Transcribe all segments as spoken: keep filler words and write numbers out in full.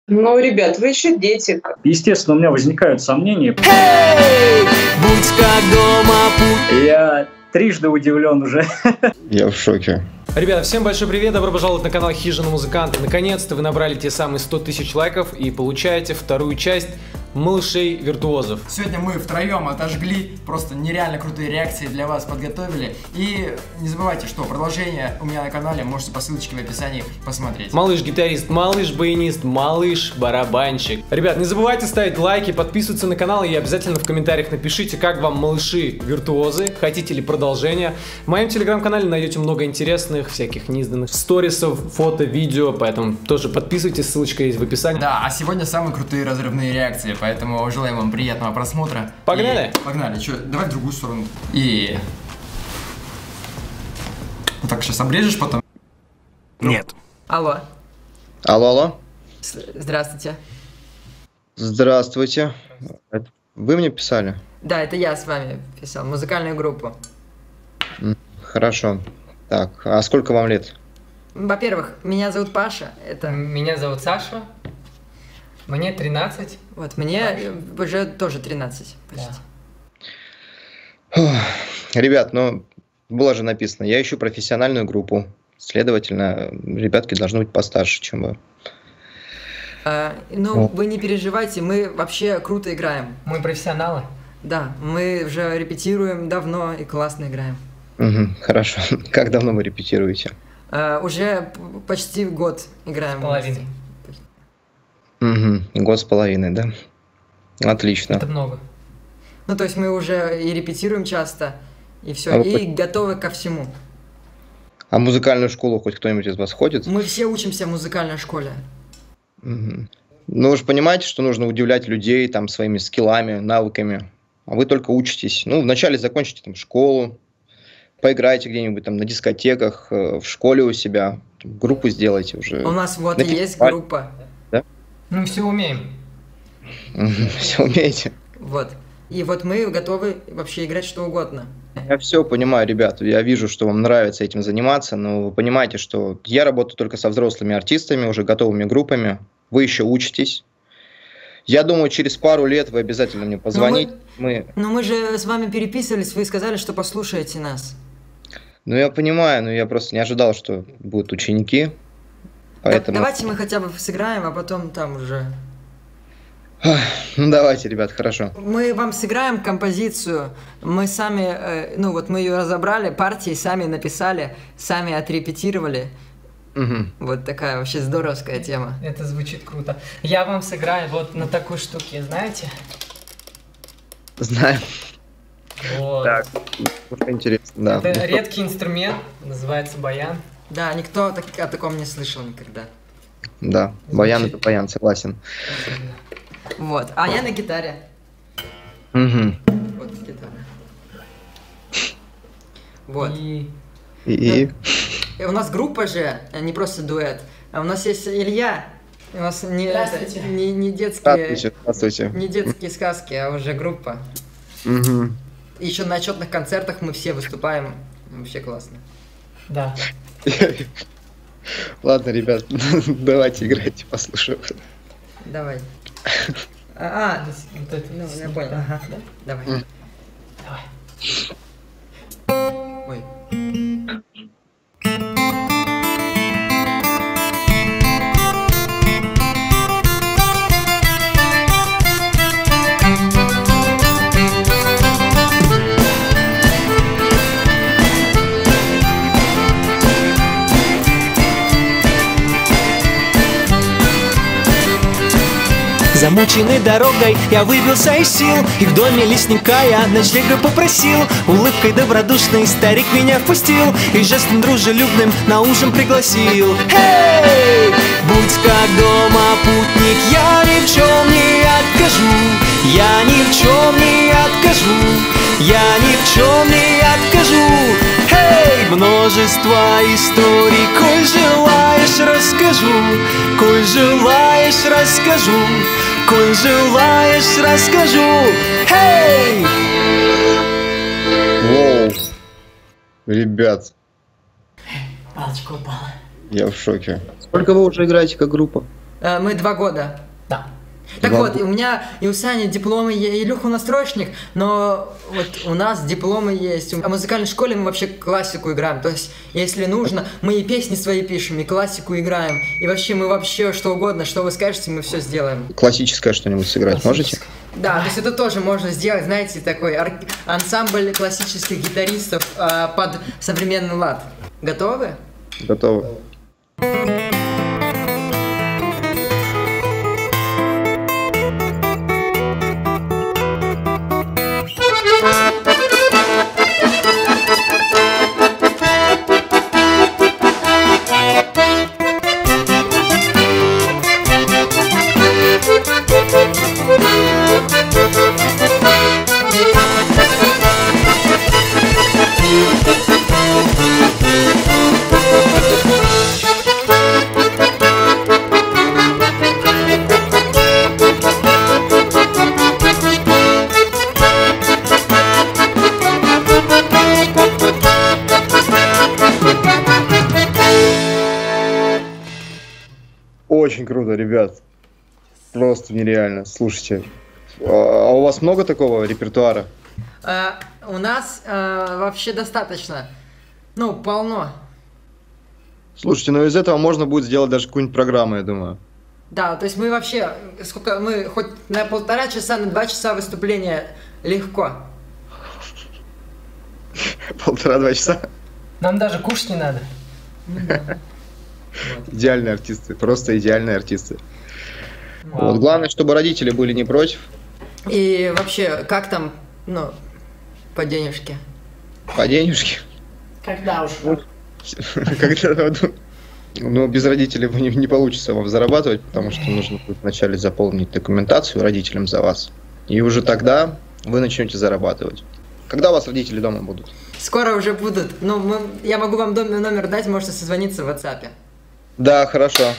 Ну, ребят, вы еще дети. Естественно, у меня возникают сомнения. Hey! Будь как дома. Я трижды удивлен уже. Я в шоке. Ребята, всем большой привет, добро пожаловать на канал Хижина Музыканта. Наконец-то вы набрали те самые сто тысяч лайков и получаете вторую часть малышей-виртуозов. Сегодня мы втроем отожгли, просто нереально крутые реакции для вас подготовили. И не забывайте, что продолжение у меня на канале, можете по ссылочке в описании посмотреть. Малыш-гитарист, малыш-баянист, малыш-барабанщик. Ребят, не забывайте ставить лайки, подписываться на канал и обязательно в комментариях напишите, как вам малыши-виртуозы, хотите ли продолжения. В моем телеграм-канале найдете много интересных, всяких неизданных сторисов, фото, видео, поэтому тоже подписывайтесь, ссылочка есть в описании. Да, а сегодня самые крутые разрывные реакции. Поэтому желаем вам приятного просмотра. Погнали! И погнали. Че, давай в другую сторону. И... Вот так сейчас обрежешь потом? Нет. Алло. Алло, алло. Здравствуйте. Здравствуйте. Вы мне писали? Да, это я с вами писал. Музыкальную группу. Хорошо. Так, а сколько вам лет? Во-первых, меня зовут Паша. Это... Меня зовут Саша. Мне тринадцать. Вот, мне уже тоже тринадцать почти. Да. Ребят, ну, было же написано, я ищу профессиональную группу. Следовательно, ребятки должны быть постарше, чем вы. А, ну, вы не переживайте, мы вообще круто играем. Мы профессионалы. Да, мы уже репетируем давно и классно играем. Угу, хорошо. Как давно вы репетируете? А, уже почти год играем. Половиной. Угу, год с половиной, да? Отлично. Это много. Ну, то есть мы уже и репетируем часто, и все, а и вы... готовы ко всему. А в музыкальную школу хоть кто-нибудь из вас ходит? Мы все учимся в музыкальной школе. Угу. Ну, вы же понимаете, что нужно удивлять людей там своими скиллами, навыками, а вы только учитесь. Ну, вначале закончите там школу, поиграйте где-нибудь там на дискотеках, в школе у себя, группу сделайте уже. У нас вот на и есть фестиваль. группа. Да? Мы все умеем. Все умеете. Вот. И вот мы готовы вообще играть что угодно. Я все понимаю, ребят. Я вижу, что вам нравится этим заниматься, но вы понимаете, что я работаю только со взрослыми артистами, уже готовыми группами. Вы еще учитесь. Я думаю, через пару лет вы обязательно мне позвоните. Но мы, мы... но мы же с вами переписывались, вы сказали, что послушаете нас. Ну, я понимаю, но я просто не ожидал, что будут ученики. Поэтому... Давайте мы хотя бы сыграем, а потом там уже... Ну давайте, ребят, хорошо. Мы вам сыграем композицию, мы сами, э, ну вот мы ее разобрали, партии сами написали, сами отрепетировали. Угу. Вот такая вообще здоровская тема. Это звучит круто. Я вам сыграю вот на такой штуке, знаете? Знаем. Вот. Так, очень интересно, да. Это редкий инструмент, называется баян. Да, никто так, о таком не слышал никогда. Да, баян это баян, согласен. Вот, а я на гитаре. Угу. Вот гитара. Вот. И... И... И у нас группа же, не просто дуэт. А у нас есть Илья. У нас не, это, не, не детские, Здравствуйте, здравствуйте. Не детские сказки, а уже группа. Угу. И еще на отчетных концертах мы все выступаем. Вообще классно. Да. Ладно, ребят, давайте играйте, послушаю. Давай. А, а вот это, ну, я понял. Ага. Да? Давай. Mm. Давай. Ой. Замученный дорогой я выбился из сил, и в доме лесника я ночлега попросил. Улыбкой добродушный старик меня впустил и жестом дружелюбным на ужин пригласил. Эй, будь как дома, путник, я ни в чем не откажу. Я ни в чем не откажу. Я ни в чем не откажу. Эй, множество историй, коль желаешь, расскажу. Коль желаешь, расскажу. Коль желаешь, расскажу. Эй! Воу. Ребят. Палочка упала. Я в шоке. Сколько вы уже играете как группа? Э, мы два года. Да. Так Два вот, года. и у меня и у Сани дипломы, е- Илюха у нас троечник, но вот у нас дипломы есть. В музыкальной школе мы вообще классику играем. То есть, если нужно, мы и песни свои пишем, и классику играем. И вообще мы вообще что угодно, что вы скажете, мы все сделаем. Классическое что-нибудь сыграть можете? Да, то есть это тоже можно сделать, знаете, такой ар- ансамбль классических гитаристов а, под современный лад. Готовы? Готовы. Очень круто, ребят. Просто нереально. Слушайте, а у вас много такого репертуара? А, у нас а, вообще достаточно. Ну, полно. Слушайте, ну из этого можно будет сделать даже какую-нибудь программу, я думаю. Да, то есть мы вообще, сколько мы, хоть на полтора часа, на два часа выступления легко. Полтора-два часа. Нам даже кушать не надо. Идеальные артисты, просто идеальные артисты. Вот, главное, чтобы родители были не против. И вообще, как там, ну, по денежке? По денежке. Когда уж? Когда, ну, без родителей не, не получится вам зарабатывать, потому что нужно будет вначале заполнить документацию родителям за вас. И уже тогда вы начнете зарабатывать. Когда у вас родители дома будут? Скоро уже будут. Ну, мы, я могу вам дом- номер дать, можете созвониться в WhatsApp. Да, хорошо.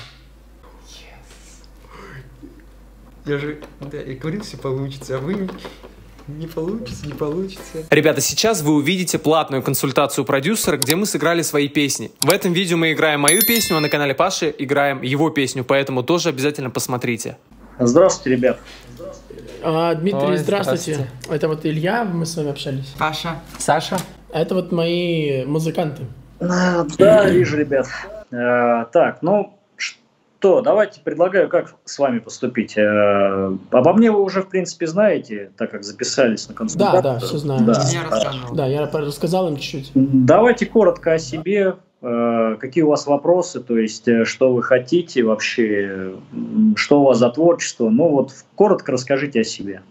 Я же, да, я говорил, все получится, а вы не получится, не получится. Ребята, сейчас вы увидите платную консультацию продюсера, где мы сыграли свои песни. В этом видео мы играем мою песню, а на канале Паши играем его песню, поэтому тоже обязательно посмотрите. Здравствуйте, ребят. А, Дмитрий, Ой, здравствуйте. здравствуйте. Это вот Илья, мы с вами общались. Паша. Саша? А это вот мои музыканты. А, Да, вижу, ребят. Э, Так, ну что, давайте предлагаю, как с вами поступить. Э, Обо мне вы уже, в принципе, знаете, так как записались на консультацию. Да, да, все знаю. Да. Я рассказывал. Да, я рассказал им чуть-чуть. Давайте коротко о себе. Э, Какие у вас вопросы, то есть, э, что вы хотите вообще, м, что у вас за творчество. Ну вот, коротко расскажите о себе.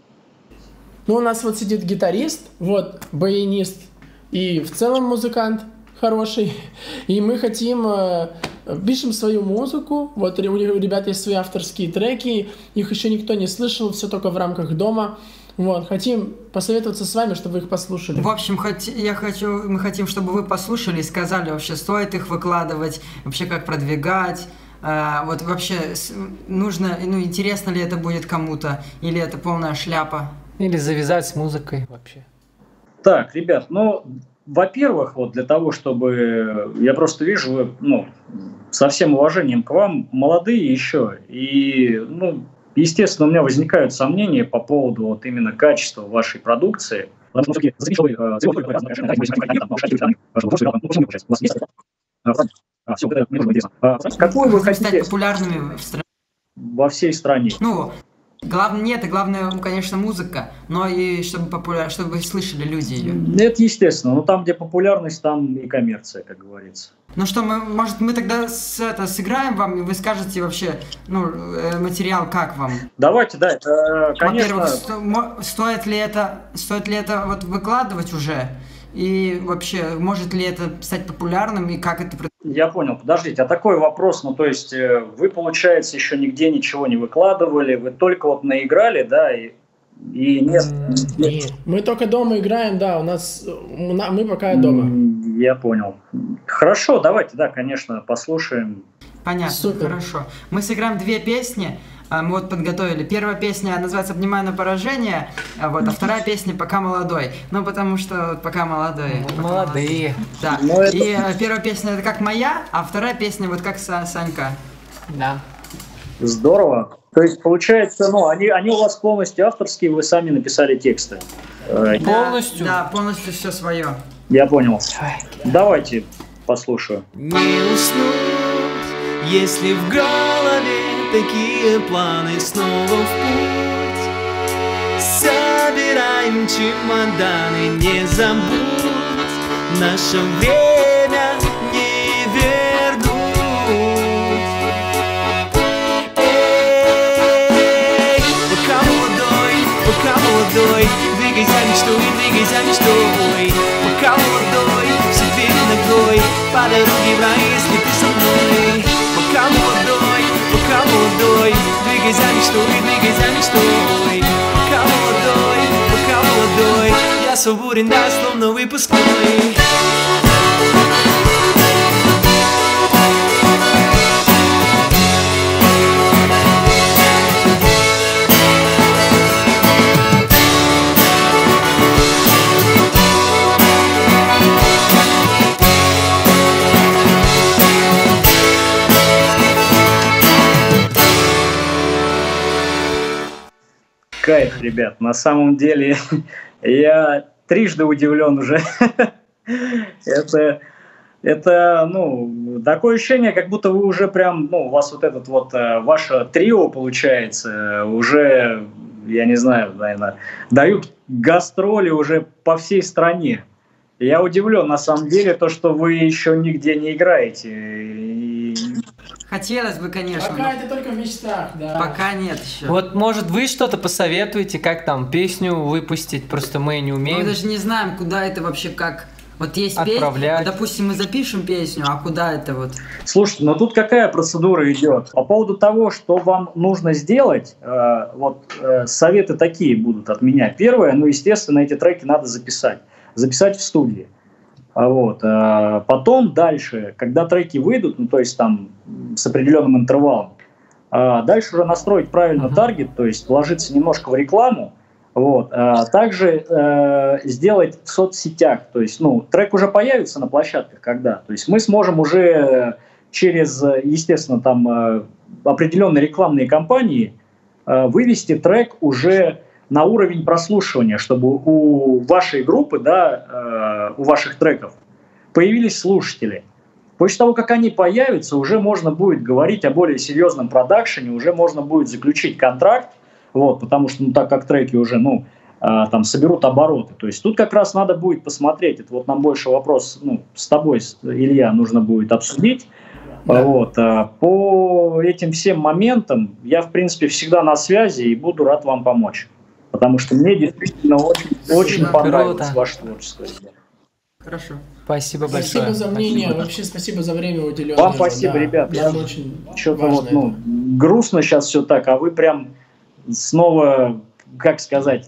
Ну, у нас вот сидит гитарист, вот, баянист и в целом музыкант хороший. И мы хотим, э, пишем свою музыку, вот у ребят есть свои авторские треки, их еще никто не слышал, все только в рамках дома. Вот, хотим посоветоваться с вами, чтобы вы их послушали. В общем, хоть, я хочу, мы хотим, чтобы вы послушали и сказали, вообще, стоит их выкладывать, вообще, как продвигать. А, вот вообще, с- нужно, ну, интересно ли это будет кому-то, или это полная шляпа. Или завязать с музыкой вообще. Так, ребят, ну, во-первых, вот для того, чтобы... Я просто вижу, вы, ну, со всем уважением к вам, молодые еще. И, ну, естественно, у меня возникают сомнения по поводу вот именно качества вашей продукции. Потому что все-таки вы, э, сделали какое-то разное решение, знаете, вы, там, шарите, там, ваши вопросы, там, ну, почему вы у вас есть? А, а, все, вот это мне тоже интересно. А, какую вы Хотим стать хотите популярными в стране. во всей стране? Ну, главное, нет, и главное, конечно, музыка, но и чтобы популяр, чтобы слышали люди ее. Это естественно, но там, где популярность, там и коммерция, как говорится. Ну что, мы, может, мы тогда с, это, сыграем вам, и вы скажете вообще, ну, э, материал как вам? Давайте, да, это, конечно... Во-первых, сто- мо- стоит ли это, стоит ли это вот выкладывать уже? И вообще, может ли это стать популярным, и как это... Я понял, подождите, а такой вопрос, ну то есть э, вы, получается, еще нигде ничего не выкладывали, вы только вот наиграли, да, и, и нет... Нет, мы только дома играем, да, у нас, у на- мы пока дома. М, Я понял. Хорошо, давайте, да, конечно, послушаем. Понятно, Супер. хорошо. Мы сыграем две песни, а, мы вот подготовили. Первая песня называется «Обнимаю на поражение», а, вот, а вторая песня «Пока молодой». Ну, потому что вот пока молодой. пока Молодые. Да. Ну, это- И э, первая песня это как моя, а вторая песня вот как Са- Санька. Да. Здорово. То есть, получается, ну, они, они у вас полностью авторские, вы сами написали тексты. Полностью? Да, полностью все свое. Я понял. Давайте послушаю. Не уснуть, если в голове такие планы снова в путь. Собираем чемоданы, не забудь, наше время не вернуть. Эй, пока молодой, пока молодой, двигай за мечтой, двигай за мечтой. Пока молодой, все двери ногой, по дороге в рай, если ты со мной. Пока молодой, пока молодой, двигай за мечтой, двигай за мечтой. Пока молодой, пока молодой, я свободен, да, словно выпускной. Кайф, ребят. На самом деле я трижды удивлен уже. это, это, ну, такое ощущение, как будто вы уже прям, ну, у вас вот этот вот, ваше трио, получается, уже, я не знаю, наверное, дают гастроли уже по всей стране. Я удивлен, на самом деле, то, что вы еще нигде не играете. И... Хотелось бы, конечно. Пока это только в мечтах, да. Пока нет еще. Вот, может, вы что-то посоветуете, как там песню выпустить, просто мы не умеем. Мы даже не знаем, куда это вообще как. Вот есть отправлять. песня, допустим, мы запишем песню, а куда это вот? Слушайте, ну тут какая процедура идет? По поводу того, что вам нужно сделать, э, вот э, советы такие будут от меня. Первое, ну, естественно, эти треки надо записать. Записать в студии. Вот. А потом дальше, когда треки выйдут, ну то есть там с определенным интервалом, а дальше уже настроить правильно uh-huh. таргет, то есть вложиться немножко в рекламу. Вот. А также э, сделать в соцсетях, то есть ну, трек уже появится на площадках когда, то есть мы сможем уже через, естественно, там э, определенные рекламные кампании э, вывести трек уже на уровень прослушивания, чтобы у вашей группы, да, э, у ваших треков появились слушатели. После того, как они появятся, уже можно будет говорить о более серьезном продакшене, уже можно будет заключить контракт, вот, потому что, ну, так как треки уже, ну, э, там, соберут обороты. То есть тут как раз надо будет посмотреть, это вот нам больше вопрос, ну, с тобой, Илья, нужно будет обсудить. Да. Вот, э, по этим всем моментам я, в принципе, всегда на связи и буду рад вам помочь. Потому что мне действительно очень, очень понравилось Круто. ваше творчество. Хорошо. Спасибо большое. Спасибо за мнение, Спасибо. Вообще спасибо за время уделенное. Вам спасибо, да. ребят. Нам очень что-то вот, ну, грустно сейчас все так, а вы прям снова, как сказать,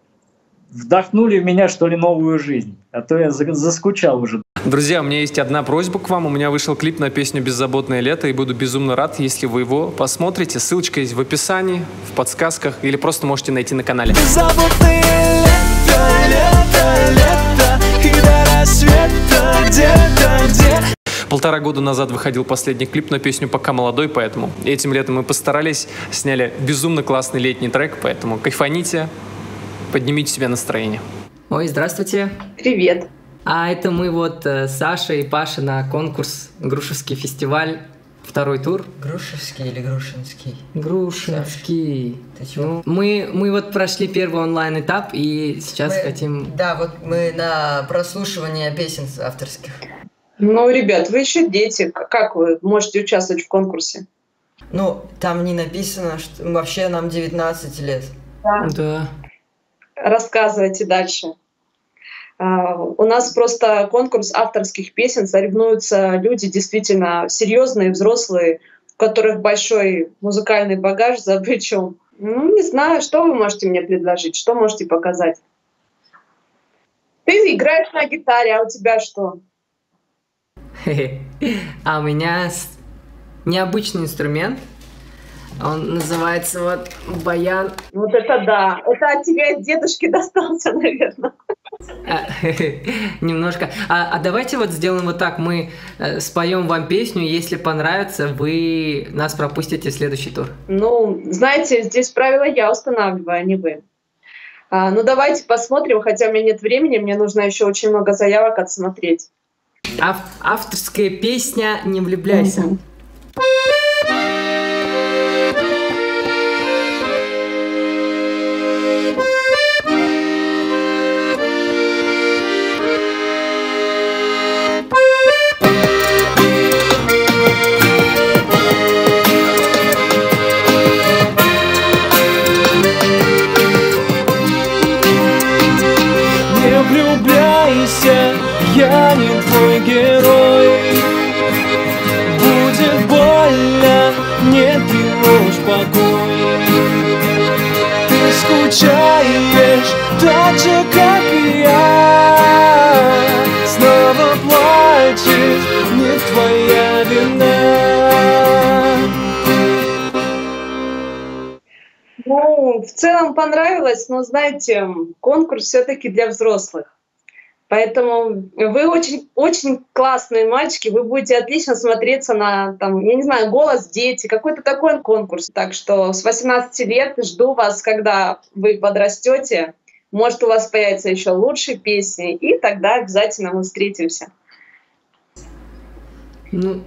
вдохнули в меня, что ли, новую жизнь. А то я заскучал уже. Друзья, у меня есть одна просьба к вам. У меня вышел клип на песню «Беззаботное лето», и буду безумно рад, если вы его посмотрите. Ссылочка есть в описании, в подсказках, или просто можете найти на канале. Беззаботное лето, лето, лето, и до рассвета где-то, где. Полтора года назад выходил последний клип на песню «Пока молодой», поэтому этим летом мы постарались, сняли безумно классный летний трек, поэтому кайфаните, поднимите себе настроение. Ой, здравствуйте. Привет. А это мы вот э, Саша и Паша на конкурс «Грушевский фестиваль». Второй тур. Грушевский или Грушинский? Грушинский. Ты чего? Ну, мы, мы вот прошли первый онлайн-этап и сейчас Мы- хотим... Да, вот мы на прослушивание песен авторских. Ну, ребят, вы еще дети. К- Как вы можете участвовать в конкурсе? Ну, там не написано, что вообще нам девятнадцать лет. Да. Рассказывайте дальше. А, У нас просто конкурс авторских песен, соревнуются люди действительно серьезные, взрослые, у которых большой музыкальный багаж за плечом. Ну, не знаю, что вы можете мне предложить, что можете показать? Ты играешь на гитаре, а у тебя что? А у меня с- необычный инструмент. Он называется вот баян. Вот это да, это от тебя от дедушки достался, наверное. Немножко. А, а давайте вот сделаем вот так. Мы э, споем вам песню, если понравится, вы нас пропустите в следующий тур. Ну, знаете, здесь правила я устанавливаю, а не вы. А, ну, давайте посмотрим, хотя у меня нет времени, мне нужно еще очень много заявок отсмотреть. Ав авторская песня «Не влюбляйся». Mm-hmm. Я не твой герой. Будет больно, не тревожь покой. Ты скучаешь так же, как и я. Снова плачешь, не твоя вина. Ну, в целом понравилось, но, знаете, конкурс все-таки для взрослых. Поэтому вы очень, очень классные мальчики, вы будете отлично смотреться на, там, я не знаю, «Голос дети», какой-то такой конкурс. Так что с восемнадцати лет жду вас, когда вы подрастете. Может, у вас появятся еще лучшие песни, и тогда обязательно мы встретимся. Ну,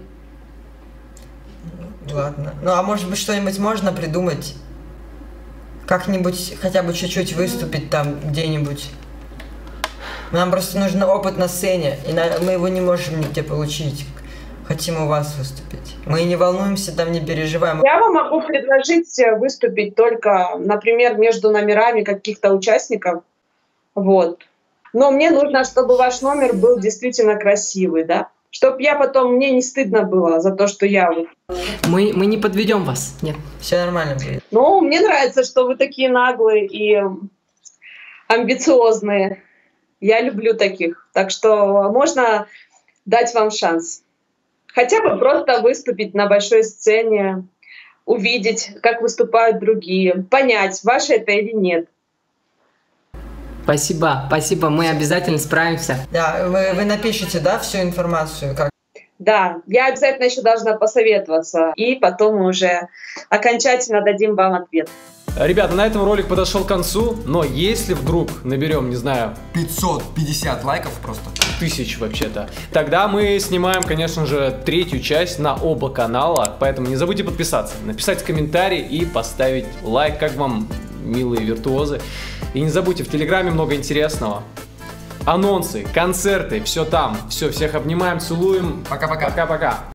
ладно. Ну, а может быть, что-нибудь можно придумать? Как-нибудь, хотя бы чуть-чуть выступить там где-нибудь? Нам просто нужен опыт на сцене, и мы его не можем нигде получить. Хотим у вас выступить. Мы не волнуемся, там не переживаем. Я вам могу предложить выступить только, например, между номерами каких-то участников. Вот. Но мне нужно, чтобы ваш номер был действительно красивый, да? Чтоб я потом, мне не стыдно было за то, что я... Мы, мы не подведем вас, нет. Все нормально будет. Ну, мне нравится, что вы такие наглые и амбициозные. Я люблю таких. Так что можно дать вам шанс. Хотя бы просто выступить на большой сцене, увидеть, как выступают другие, понять, ваше это или нет. Спасибо, спасибо, мы обязательно справимся. Да, вы, вы напишите, да, всю информацию? Как? Да, я обязательно еще должна посоветоваться, и потом мы уже окончательно дадим вам ответ. Ребята, на этом ролик подошел к концу, но если вдруг наберем, не знаю, пятьсот пятьдесят лайков просто, тысяч вообще-то, тогда мы снимаем, конечно же, третью часть на оба канала, поэтому не забудьте подписаться, написать комментарий и поставить лайк, как вам, милые виртуозы. И не забудьте, в Телеграме много интересного. Анонсы, концерты, все там. Все, всех обнимаем, целуем. Пока-пока. Пока-пока.